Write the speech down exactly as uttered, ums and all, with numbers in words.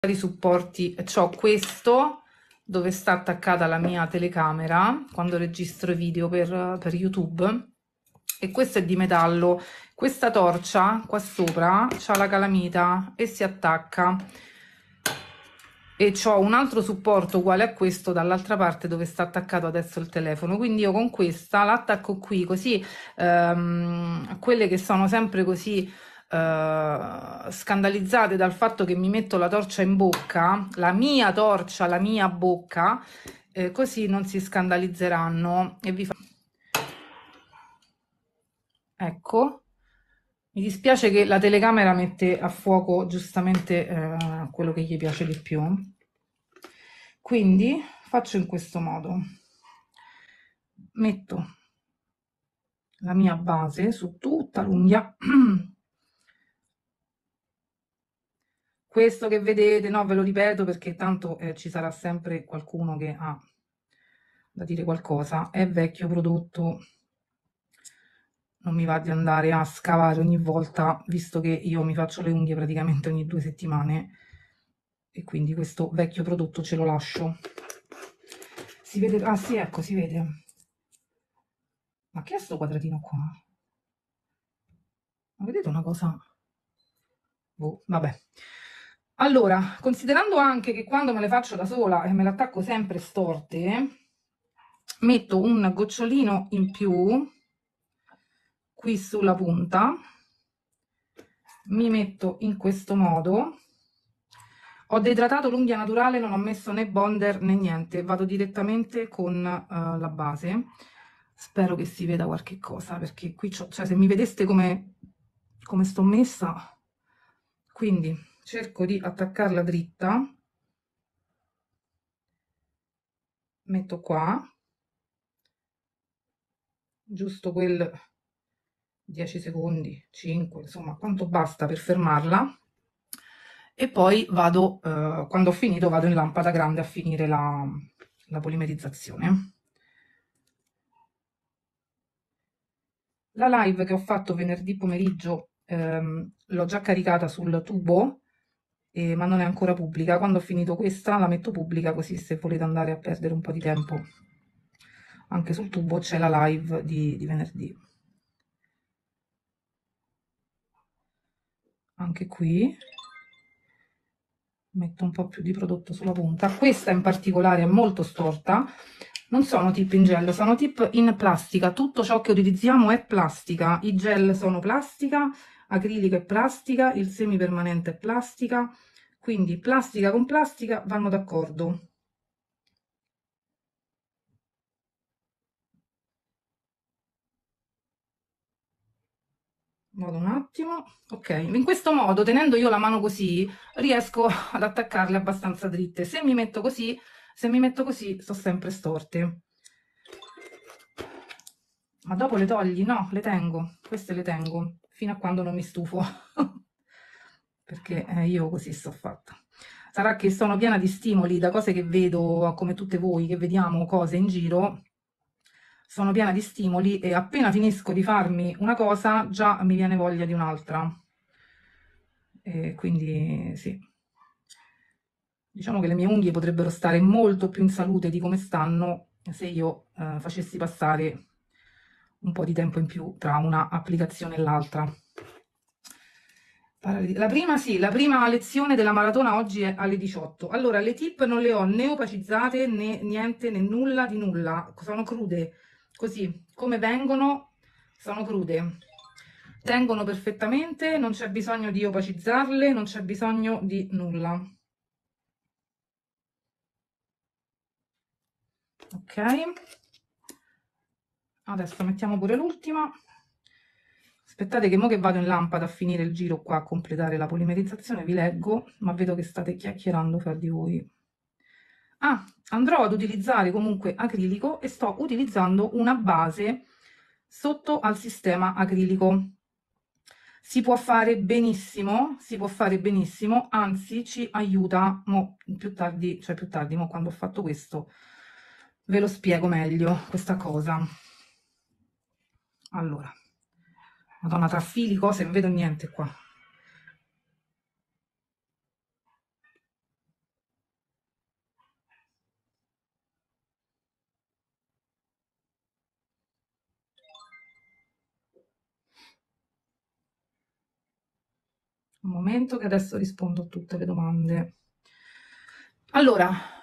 di supporti. C'ho questo dove sta attaccata la mia telecamera quando registro video per, per YouTube, e questo è di metallo. Questa torcia qua sopra c'ha la calamita e si attacca, e c'ho un altro supporto uguale a questo dall'altra parte dove sta attaccato adesso il telefono, quindi io con questa l'attacco qui, così ehm, quelle che sono sempre così Uh, scandalizzate dal fatto che mi metto la torcia in bocca, la mia torcia, la mia bocca, eh, così non si scandalizzeranno. E vi fa... Ecco, mi dispiace che la telecamera mette a fuoco giustamente eh, quello che gli piace di più, quindi faccio in questo modo: metto la mia base su tutta l'unghia. Questo che vedete, no, ve lo ripeto perché tanto eh, ci sarà sempre qualcuno che ha da dire qualcosa, è vecchio prodotto, non mi va di andare a scavare ogni volta, visto che io mi faccio le unghie praticamente ogni due settimane, e quindi questo vecchio prodotto ce lo lascio. Si vede? Ah sì, ecco, si vede. Ma che è sto quadratino qua? Ma vedete una cosa? Boh, vabbè. Allora, considerando anche che quando me le faccio da sola e me le attacco sempre storte, metto un gocciolino in più qui sulla punta, mi metto in questo modo. Ho deidratato l'unghia naturale, non ho messo né bonder né niente, vado direttamente con uh, la base. Spero che si veda qualche cosa, perché qui c'ho, cioè se mi vedeste come, come sto messa, quindi cerco di attaccarla dritta, metto qua, giusto quel dieci secondi, cinque, insomma, quanto basta per fermarla, e poi vado, eh, quando ho finito, vado in lampada grande a finire la, la polimerizzazione. La live che ho fatto venerdì pomeriggio ehm, l'ho già caricata sul tubo, eh, ma non è ancora pubblica. Quando ho finito questa la metto pubblica, così se volete andare a perdere un po' di tempo anche sul tubo c'è la live di, di venerdì. Anche qui metto un po' più di prodotto sulla punta. Questa in particolare è molto storta, non sono tip in gel, sono tip in plastica. Tutto ciò che utilizziamo è plastica, i gel sono plastica, acrilico è plastica, il semipermanente è plastica, quindi plastica con plastica vanno d'accordo. Vado un attimo, ok, in questo modo, tenendo io la mano così, riesco ad attaccarle abbastanza dritte. Se mi metto così, se mi metto così, sto sempre storte. Ma dopo le togli? No, le tengo, queste le tengo, fino a quando non mi stufo, perché eh, io così sto fatta. Sarà che sono piena di stimoli da cose che vedo, come tutte voi che vediamo cose in giro, sono piena di stimoli e appena finisco di farmi una cosa già mi viene voglia di un'altra. E quindi sì, diciamo che le mie unghie potrebbero stare molto più in salute di come stanno se io eh, facessi passare un po' di tempo in più tra una applicazione e l'altra. La prima, sì, la prima lezione della maratona oggi è alle diciotto. Allora, le tip non le ho né opacizzate né niente, né nulla di nulla. Sono crude, così come vengono, sono crude. Tengono perfettamente, non c'è bisogno di opacizzarle, non c'è bisogno di nulla. Ok, adesso mettiamo pure l'ultima. Aspettate che mo che vado in lampada a finire il giro qua, a completare la polimerizzazione, vi leggo, ma vedo che state chiacchierando fra di voi. Ah, andrò ad utilizzare comunque acrilico e sto utilizzando una base sotto al sistema acrilico. Si può fare benissimo, si può fare benissimo, anzi ci aiuta, mo più tardi, cioè più tardi, mo quando ho fatto questo, ve lo spiego meglio questa cosa. Allora, Madonna, tra fili, cose, non vedo niente qua. Un momento che adesso rispondo a tutte le domande. Allora,